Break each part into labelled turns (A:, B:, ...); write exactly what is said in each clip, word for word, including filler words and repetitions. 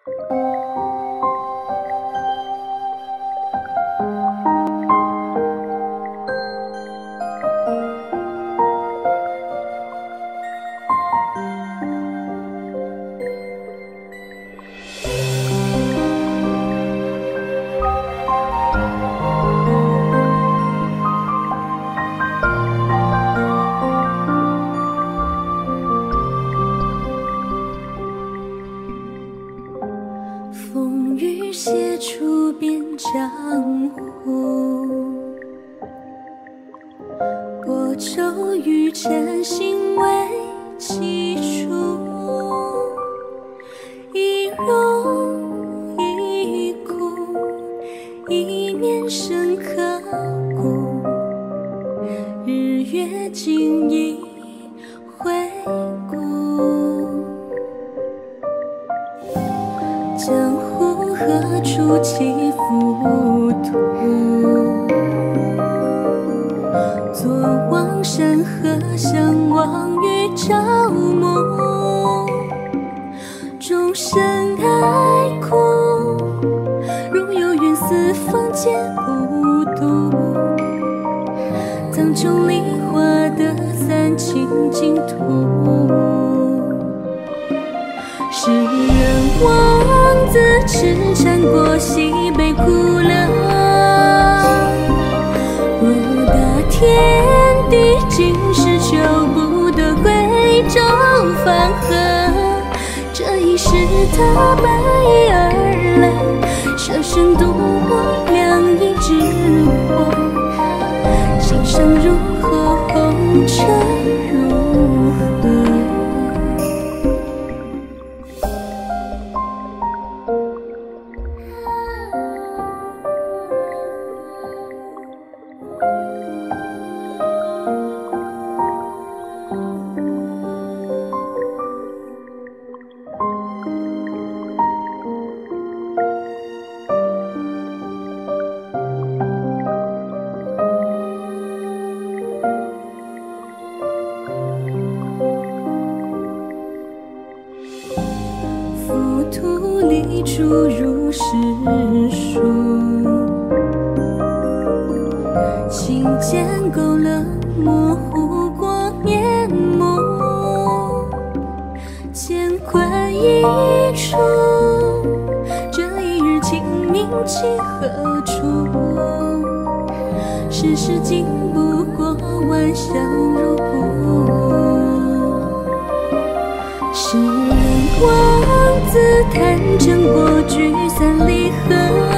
A: 风雨写出边江湖，薄舟与禅心为基础，一荣一苦，一念深刻骨，日月尽一回顾，江湖何处起浮屠，坐望山河相望与朝暮，众生爱苦，如有缘四方皆不渡，藏中梨花的三清净土，世人望自痴缠过西北苦乐，若大天地今世求不得归舟放河，这一世他白而来，舍身渡我两仪之火，心上如何红尘如何。浮屠立出如世俗，心间勾勒模糊过面目，乾坤一处，这一日清明几何处？世事经不过万象如故，世人望自贪嗔过聚散离合，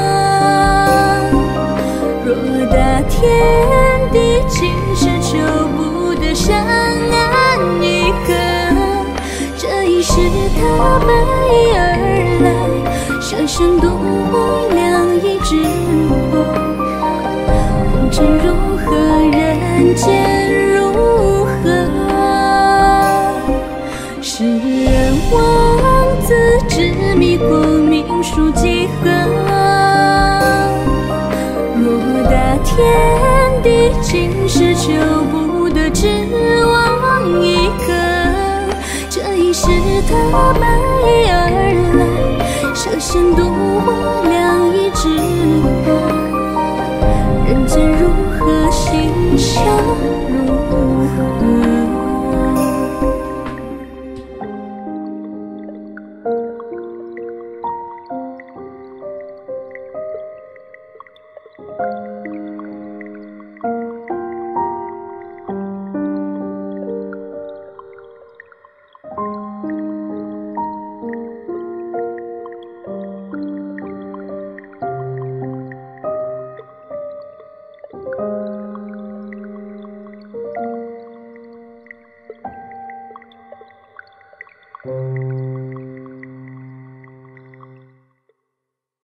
A: 若大天地今世求不得山安一河，这一世他白而来，舍身渡我两仪之火，红尘如何人间如何，世人望自执迷过命数几何，若大天地今世求不得只望一颗，这一世他白而